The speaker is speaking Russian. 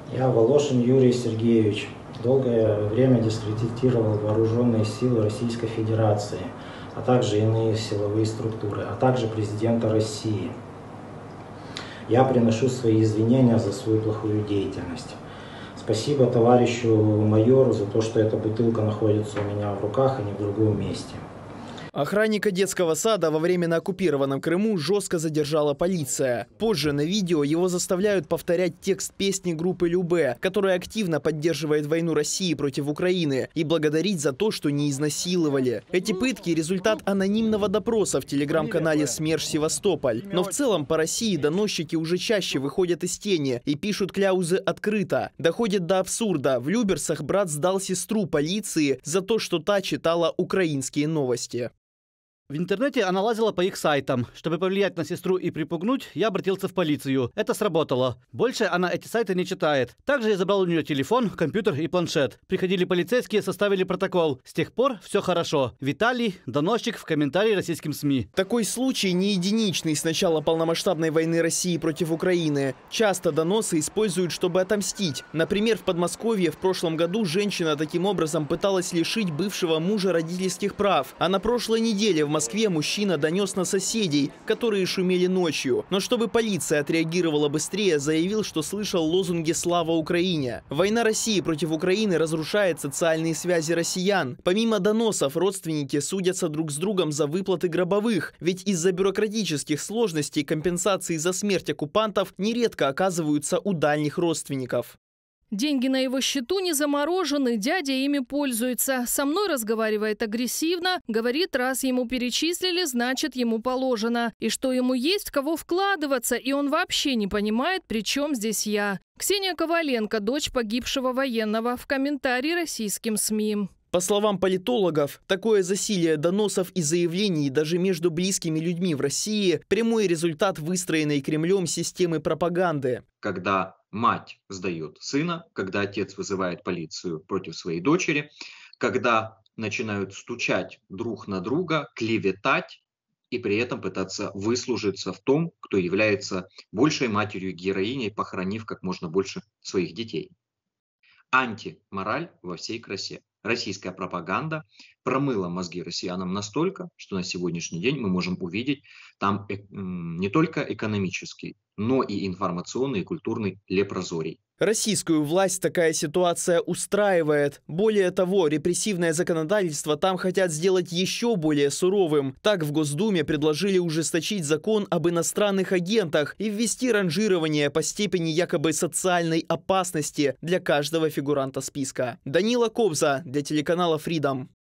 Я, Волошин Юрий Сергеевич, долгое время дискредитировал вооруженные силы Российской Федерации, а также иные силовые структуры, а также президента России. Я приношу свои извинения за свою плохую деятельность. Спасибо товарищу майору за то, что эта бутылка находится у меня в руках, а не в другом месте. Охранника детского сада во временно оккупированном Крыму жестко задержала полиция. Позже на видео его заставляют повторять текст песни группы Любэ, которая активно поддерживает войну России против Украины, и благодарить за то, что не изнасиловали. Эти пытки – результат анонимного допроса в телеграм-канале «СМЕРШ Севастополь». Но в целом по России доносчики уже чаще выходят из тени и пишут кляузы открыто. Доходит до абсурда. В Люберцах брат сдал сестру полиции за то, что та читала украинские новости. В интернете она лазила по их сайтам. Чтобы повлиять на сестру и припугнуть, я обратился в полицию. Это сработало. Больше она эти сайты не читает. Также я забрал у нее телефон, компьютер и планшет. Приходили полицейские, составили протокол. С тех пор все хорошо. Виталий, доносчик, в комментарии российским СМИ. Такой случай не единичный с начала полномасштабной войны России против Украины. Часто доносы используют, чтобы отомстить. Например, в Подмосковье в прошлом году женщина таким образом пыталась лишить бывшего мужа родительских прав. А на прошлой неделе в Москве мужчина донес на соседей, которые шумели ночью. Но чтобы полиция отреагировала быстрее, заявил, что слышал лозунги «Слава Украине». Война России против Украины разрушает социальные связи россиян. Помимо доносов, родственники судятся друг с другом за выплаты гробовых. Ведь из-за бюрократических сложностей компенсации за смерть оккупантов нередко оказываются у дальних родственников. Деньги на его счету не заморожены, дядя ими пользуется. Со мной разговаривает агрессивно, говорит, раз ему перечислили, значит ему положено. И что ему есть в кого вкладываться, и он вообще не понимает, при чем здесь я. Ксения Коваленко, дочь погибшего военного, в комментарии российским СМИ. По словам политологов, такое засилие доносов и заявлений даже между близкими людьми в России – прямой результат выстроенной Кремлем системы пропаганды. Когда мать сдает сына, когда отец вызывает полицию против своей дочери, когда начинают стучать друг на друга, клеветать и при этом пытаться выслужиться в том, кто является большей матерью героиней, похоронив как можно больше своих детей. Антимораль во всей красе. Российская пропаганда промыла мозги россиянам настолько, что на сегодняшний день мы можем увидеть там не только экономический, но и информационный и культурный лепрозорий. Российскую власть такая ситуация устраивает. Более того, репрессивное законодательство там хотят сделать еще более суровым. Так в Госдуме предложили ужесточить закон об иностранных агентах и ввести ранжирование по степени якобы социальной опасности для каждого фигуранта списка. Данила Кобза для телеканала Freedom.